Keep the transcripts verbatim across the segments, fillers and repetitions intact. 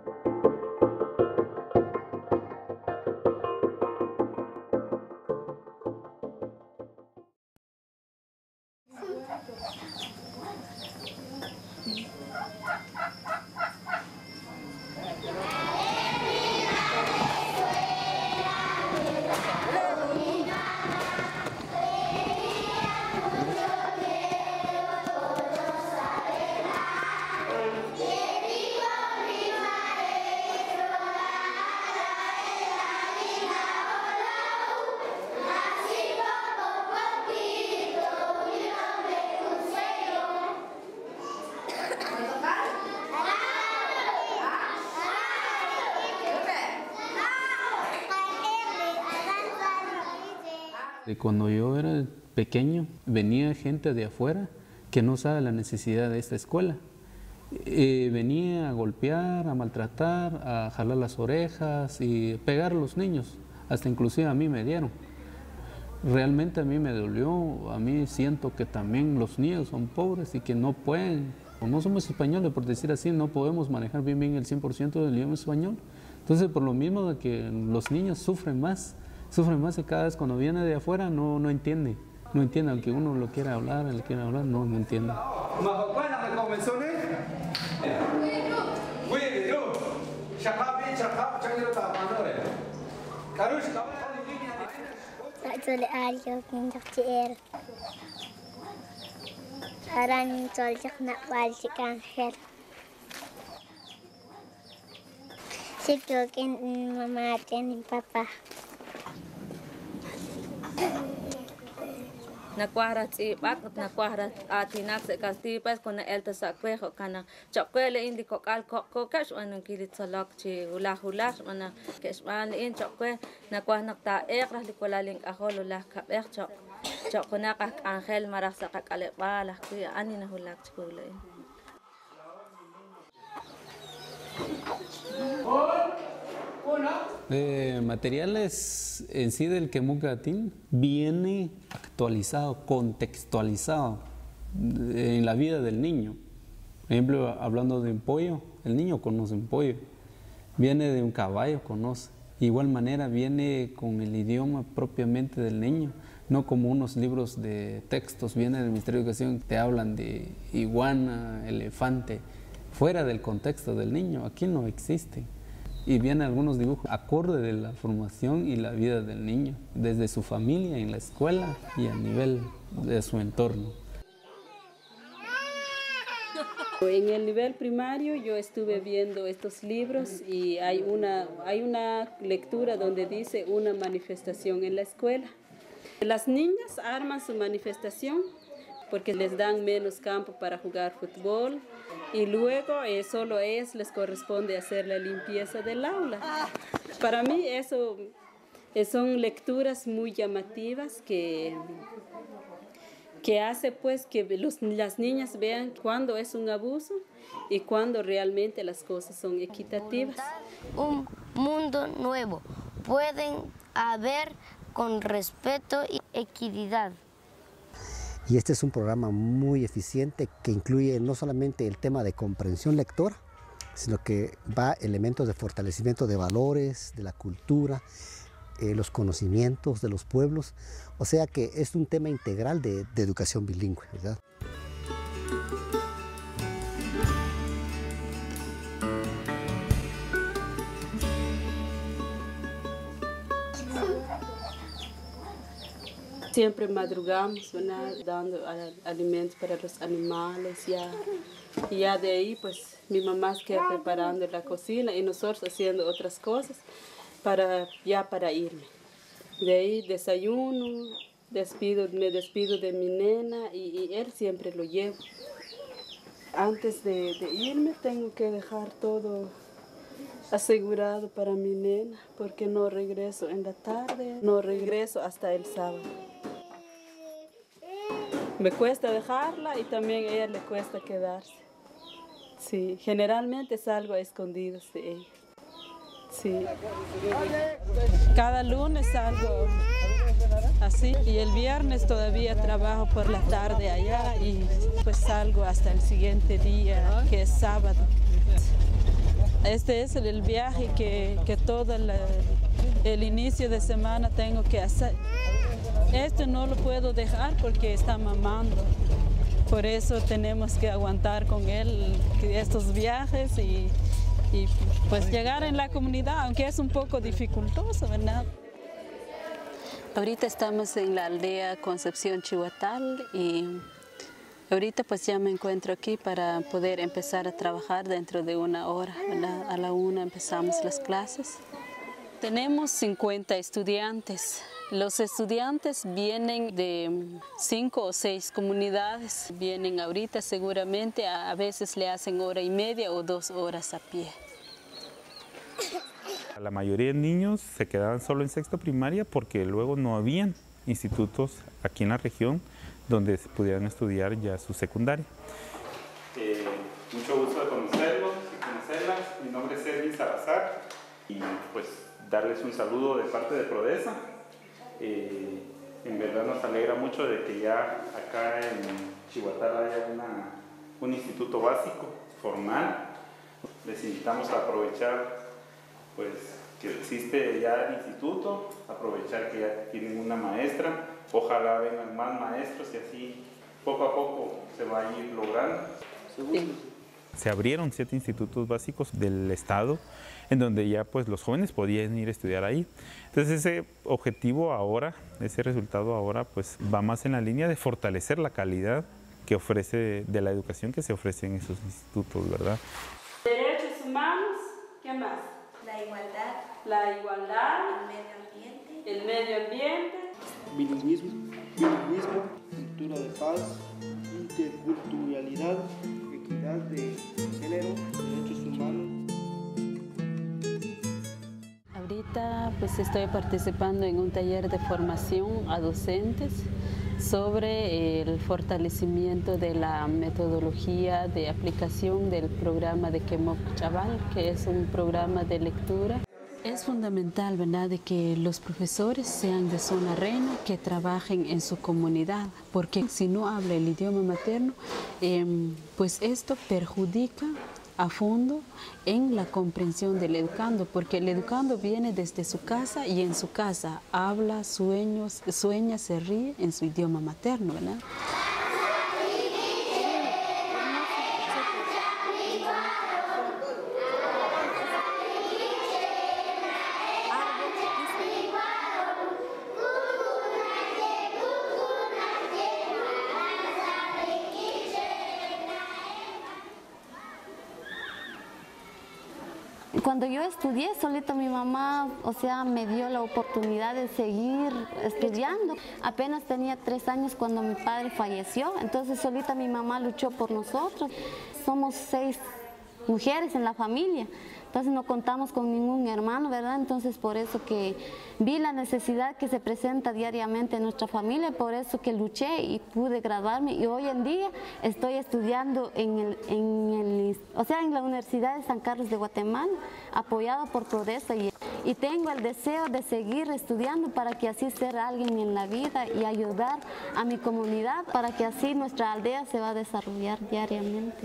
Cuando yo era pequeño, venía gente de afuera que no sabe la necesidad de esta escuela. Eh, venía a golpear, a maltratar, a jalar las orejas y pegar a los niños. Hasta inclusive a mí me dieron. Realmente a mí me dolió, a mí siento que también los niños son pobres y que no pueden, o no somos españoles, por decir así, no podemos manejar bien, bien el cien por ciento del idioma español. Entonces, por lo mismo de que los niños sufren más, sufren más y cada vez cuando viene de afuera no, no entiende, no entiende, aunque uno lo quiera hablar, él quiera hablar, no, no entiende. Sí, creo que mi mamá tiene mi papá. Nakuahra tzibak, nakuahra atinak se castipas con el tasacuejo cana. Chocuele indico calco cocash o no quiere salak chi ulah ulah mana que es man in chocue nakuah nakta ekras licola link ajolo las caber choc choconaca ángel marasa cacalebala que anina hulak chule. Eh, materiales en sí del Quemucatín viene actualizado, contextualizado en la vida del niño. Por ejemplo, hablando de un pollo, el niño conoce un pollo. Viene de un caballo, conoce. De igual manera viene con el idioma propiamente del niño, no como unos libros de textos, viene del Ministerio de Educación, te hablan de iguana, elefante, fuera del contexto del niño, aquí no existe. Y vienen algunos dibujos acorde de la formación y la vida del niño, desde su familia, en la escuela y a nivel de su entorno. En el nivel primario yo estuve viendo estos libros y hay una, hay una lectura donde dice una manifestación en la escuela. Las niñas arman su manifestación porque les dan menos campo para jugar fútbol y luego eh, solo a ellas les corresponde hacer la limpieza del aula. Para mí eso eh, son lecturas muy llamativas que, que hace pues que los, las niñas vean cuándo es un abuso y cuándo realmente las cosas son equitativas. Un mundo nuevo pueden haber con respeto y equidad. Y este es un programa muy eficiente que incluye no solamente el tema de comprensión lectora, sino que va elementos de fortalecimiento de valores, de la cultura, eh, los conocimientos de los pueblos. O sea que es un tema integral de, de educación bilingüe, ¿verdad? Siempre madrugamos, ¿verdad? Dando alimentos para los animales, ya. Y ya de ahí, pues, mi mamá queda preparando la cocina y nosotros haciendo otras cosas para, ya para irme. De ahí desayuno, despido, me despido de mi nena y, y él siempre lo llevo. Antes de, de irme tengo que dejar todo asegurado para mi nena porque no regreso en la tarde, no regreso hasta el sábado. Me cuesta dejarla y también a ella le cuesta quedarse. Sí, generalmente salgo a escondidas de ella. Sí. Cada lunes salgo así. Y el viernes todavía trabajo por la tarde allá y pues salgo hasta el siguiente día, que es sábado. Este es el viaje que, que todo el, el inicio de semana tengo que hacer. Esto no lo puedo dejar porque está mamando. Por eso tenemos que aguantar con él estos viajes y, y pues llegar en la comunidad, aunque es un poco dificultoso, ¿verdad? Ahorita estamos en la aldea Concepción Chihuatal y ahorita pues ya me encuentro aquí para poder empezar a trabajar dentro de una hora, ¿verdad? A la una empezamos las clases. Tenemos cincuenta estudiantes. Los estudiantes vienen de cinco o seis comunidades. Vienen ahorita seguramente, a veces le hacen hora y media o dos horas a pie. La mayoría de niños se quedaban solo en sexto primaria porque luego no habían institutos aquí en la región donde pudieran estudiar ya su secundaria. Eh, mucho gusto de conocerlos y conocerlas. Mi nombre es Sergio Salazar y pues darles un saludo de parte de Prodesa. Eh, en verdad nos alegra mucho de que ya acá en Chihuatal haya una, un instituto básico formal. Les invitamos a aprovechar pues, que existe ya el instituto, aprovechar que ya tienen una maestra, ojalá vengan más maestros y así poco a poco se va a ir logrando. Sí. Se abrieron siete institutos básicos del estado en donde ya pues los jóvenes podían ir a estudiar ahí. Entonces ese objetivo ahora, ese resultado ahora pues va más en la línea de fortalecer la calidad que ofrece, de la educación que se ofrece en esos institutos, ¿verdad? Derechos humanos, ¿qué más? La igualdad. La igualdad. El medio ambiente. El medio ambiente. Bilingüismo, bilingüismo, cultura de paz, interculturalidad, equidad de género, derechos humanos. Ahorita pues estoy participando en un taller de formación a docentes sobre el fortalecimiento de la metodología de aplicación del programa de Quemok Chaval, que es un programa de lectura. Es fundamental, ¿verdad?, de que los profesores sean de zona reina, que trabajen en su comunidad, porque si no habla el idioma materno, eh, pues esto perjudica a fondo en la comprensión del educando, porque el educando viene desde su casa y en su casa habla, sueños, sueña, se ríe en su idioma materno, ¿verdad? Cuando yo estudié, solito mi mamá, o sea, me dio la oportunidad de seguir estudiando. Apenas tenía tres años cuando mi padre falleció, entonces solita mi mamá luchó por nosotros. Somos seis mujeres en la familia, entonces no contamos con ningún hermano, ¿verdad? Entonces por eso que vi la necesidad que se presenta diariamente en nuestra familia, por eso que luché y pude graduarme y hoy en día estoy estudiando en, el, en, el, o sea, en la Universidad de San Carlos de Guatemala, apoyado por Prodesa y, y tengo el deseo de seguir estudiando para que así ser alguien en la vida y ayudar a mi comunidad para que así nuestra aldea se va a desarrollar diariamente.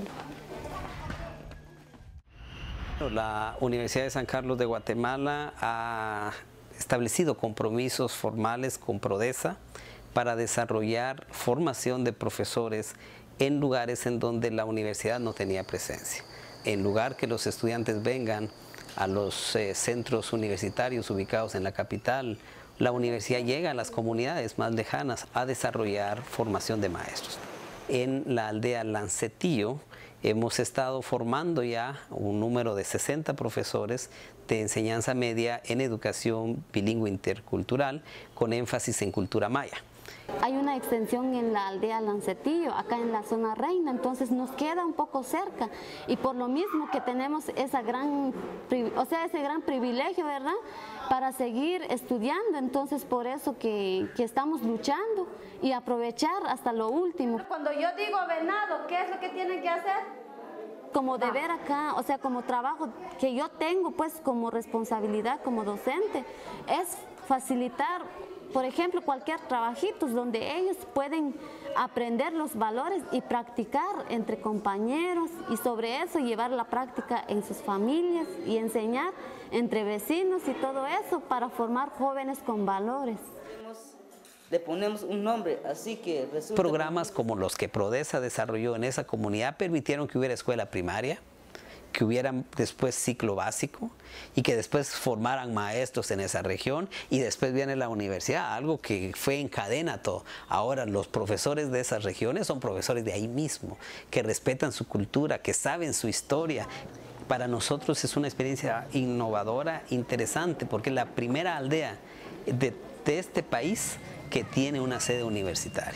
La Universidad de San Carlos de Guatemala ha establecido compromisos formales con Prodesa para desarrollar formación de profesores en lugares en donde la universidad no tenía presencia. En lugar que los estudiantes vengan a los eh, centros universitarios ubicados en la capital, la universidad llega a las comunidades más lejanas a desarrollar formación de maestros. En la aldea Lancetillo hemos estado formando ya un número de sesenta profesores de enseñanza media en educación bilingüe intercultural con énfasis en cultura maya. Hay una extensión en la aldea Lancetillo, acá en la zona reina, entonces nos queda un poco cerca y por lo mismo que tenemos esa gran, o sea, ese gran privilegio, ¿verdad?, para seguir estudiando, entonces por eso que, que estamos luchando y aprovechar hasta lo último. Cuando yo digo venado, ¿qué es lo que tienen que hacer? Como deber acá, o sea, como trabajo que yo tengo, pues como responsabilidad como docente, es facilitar por ejemplo, cualquier trabajito donde ellos pueden aprender los valores y practicar entre compañeros y sobre eso llevar la práctica en sus familias y enseñar entre vecinos y todo eso para formar jóvenes con valores. Le ponemos un nombre, así que resulta... Programas como los que Prodesa desarrolló en esa comunidad permitieron que hubiera escuela primaria, que hubiera después ciclo básico y que después formaran maestros en esa región y después viene la universidad, algo que fue en cadena todo. Ahora los profesores de esas regiones son profesores de ahí mismo, que respetan su cultura, que saben su historia. Para nosotros es una experiencia innovadora, interesante, porque es la primera aldea de, de este país que tiene una sede universitaria.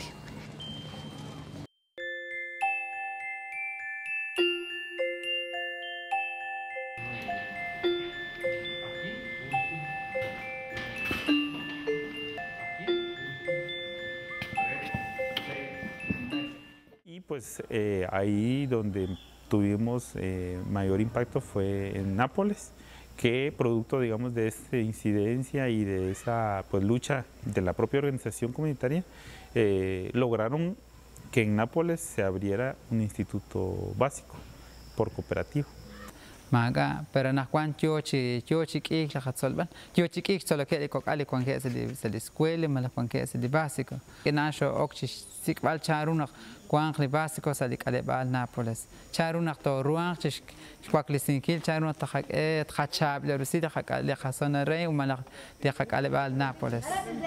Y pues eh, ahí donde tuvimos eh, mayor impacto fue en Nápoles, que producto, digamos, de esta incidencia y de esa pues, lucha de la propia organización comunitaria, eh, lograron que en Nápoles se abriera un instituto básico por cooperativa. Maga, pero na cuan yo chi yo chi que la hatsolban yo chi que solo que co ale con que se de escuela mala con que se de básico que nasho okchi sikbal charuna cuan le básico se de ale bal Nápoles charuna to ruang chi kwaklisin kil charuna ta hak e khachab le rusi de hak le khasana rey u mala de hak ale bal Nápoles.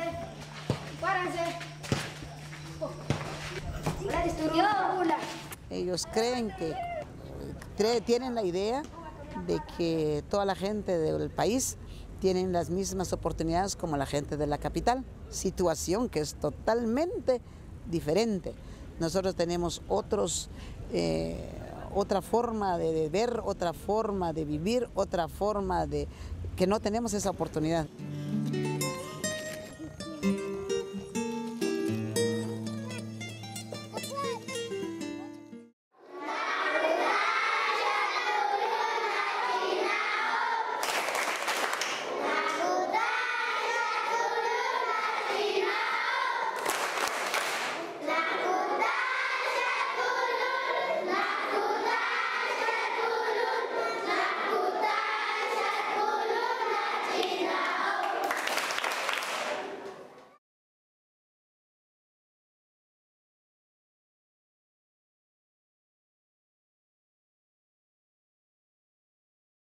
Ellos creen que tienen la idea de que toda la gente del país tienen las mismas oportunidades como la gente de la capital, situación que es totalmente diferente. Nosotros tenemos otros, eh, otra forma de ver, otra forma de vivir, otra forma de que no tenemos esa oportunidad.